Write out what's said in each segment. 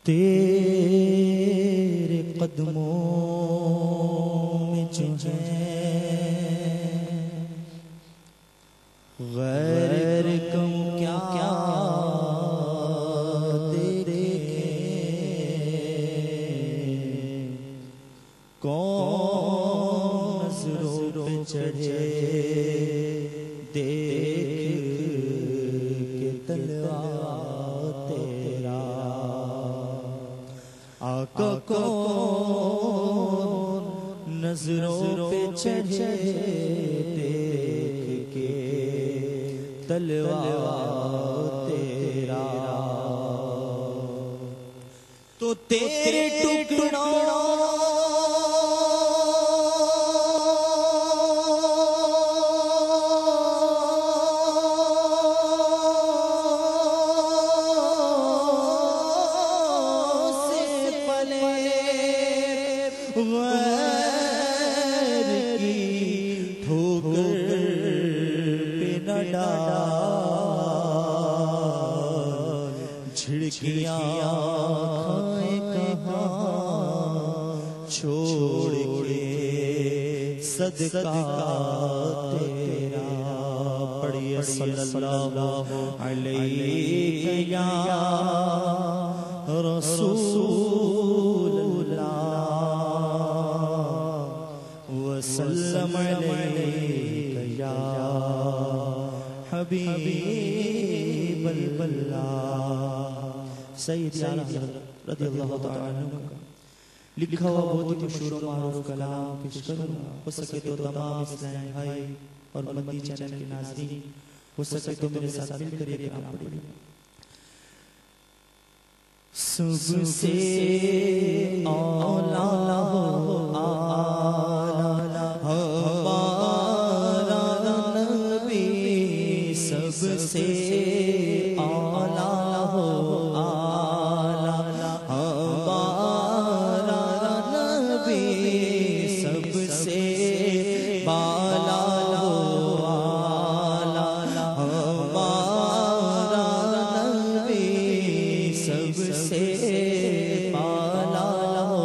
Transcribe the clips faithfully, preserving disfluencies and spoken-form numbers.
تیرے قدموں میں جو ہے غیر کم کیا کون نظروں پہ چڑھے دیکھ کے تلوا تیرا آقا کون نظروں پہ چڑھے دیکھ کے تلوا تیرا تو تیرے ٹکڑوں غیر کی ٹھوکر پہ نہ ڈال جھڑکیاں کھائیں کہاں چھوڑ کے صدقہ تیرا پڑھیے صلی اللہ علیہ یا رسول وسلم علیک یا حبیب اللہ سید حضرت رضی اللہ تعالیٰ عنہ کا لکھا ہوا بہت ہی مشہور و معروف کلام پیش کروں ہو سکے تو تمام اسلامی بھائی اور مدنی چینل کے ناظرین ہو سکے تو میرے ساتھ مل کر یہ کلام پڑھیں سب سے اولا سب سے اولا ہو آلہ ہمارا نبی سب سے بالا ہو آلہ ہمارا نبی سب سے بالا ہو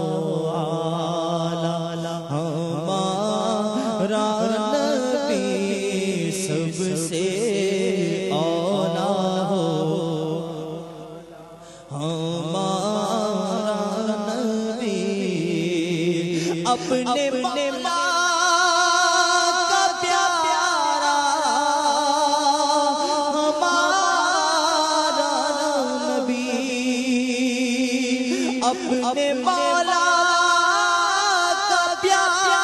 آلہ ہمارا نبی سب سے اپنے ماں کا پیارا ہمارا نبی اپنے مولا کا پیارا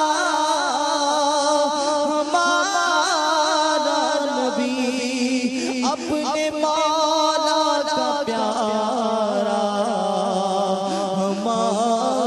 ہمارا نبی اپنے مولا کا پیارا ہمارا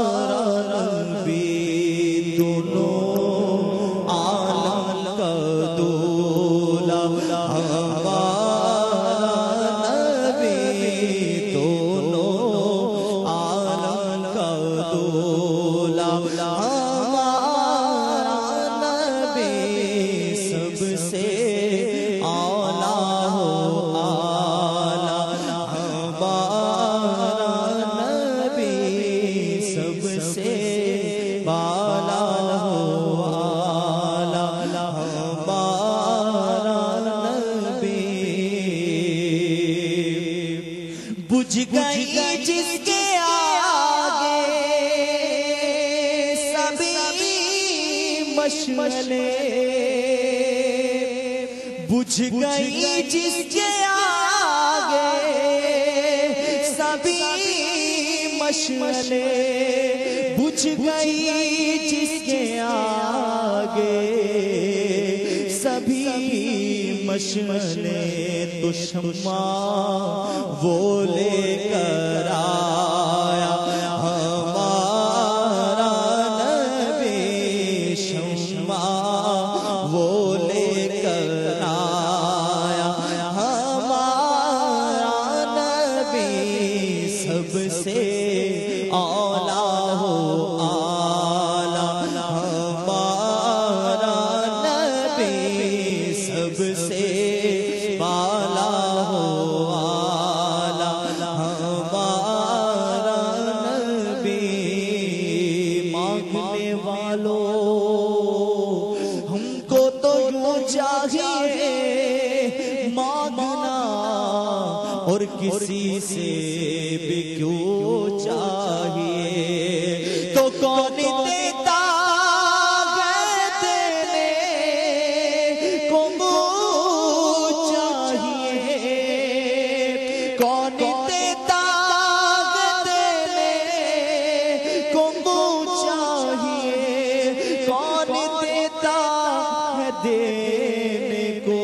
بجھ گئی جس کے آگے سبھی مشعلیں بجھ گئی جس کے آگے سبھی مشعلیں بجھ گئی جس کے آگے سبھی مشعلیں تو شمع وہ لے کر آیا ہمارا نبی شمع وہ لے کر آیا ہمارا نبی سب سے اولا ہو آلہ ہمارا نبی سب سے بالا ہو آلہ ہمارا اور کسی سے بھی کیوں چاہیے تو کون دیتا ہے دینے کو منہ چاہیے کون دیتا ہے دینے کو منہ چاہیے کون دیتا ہے دینے کو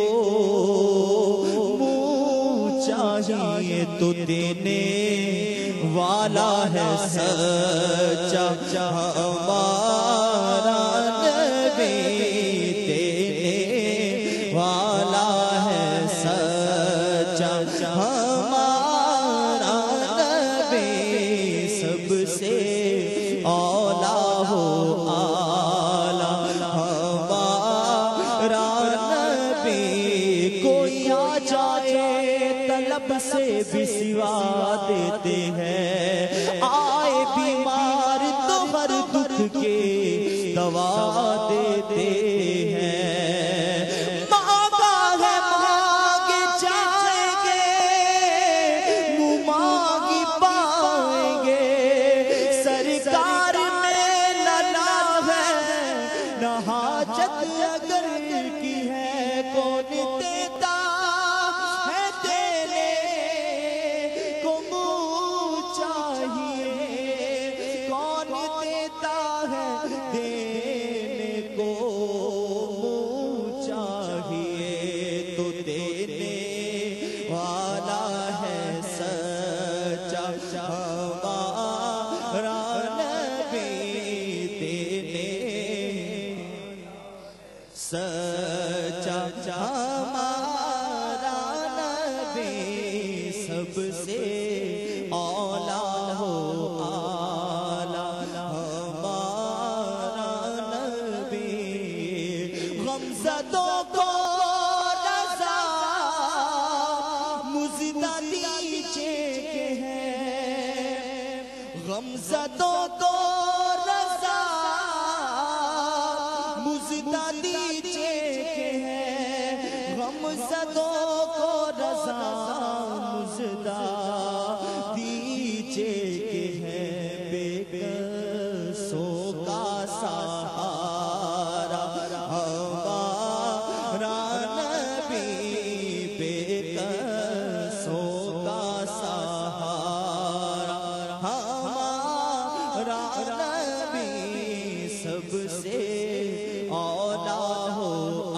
منہ چاہیے تو دینے والا ہے سچا ہمارا نبی دینے والا ہے سچا ہمارا نبی سب سے اولا ہو آلہ ہمارا نبی کوئی آ جائے طلب سے بھی سوا دیتے ہیں آئے بیمار تو ہر دکھ کے دوا دیتے ہیں مانگا ہے مانگ جائیں گے منہ مانگی پائیں گے سرکار میں للا ہے نہ حاجت اگر کی ہے کون دیتا ہے دینے کو منہ چاہیے کون دیتا ہے دینے کو منہ چاہیے تو دینے والا ہے سچا ہمارا نبی دینے سچا ہمارا نبی سب سے اولا ہو آلہ ہمارا نبی غمزدوں کو رضا مزدہ دیجے کے ہیں غمزدوں کو رضا مزدہ دیجے کے ہیں غمزدوں کو رضا مزدہ دیجے کے ہیں بے قصوں کا سہارا ہمارا نبی بے قصوں کا سہارا ہمارا نبی سب سے اولا ہو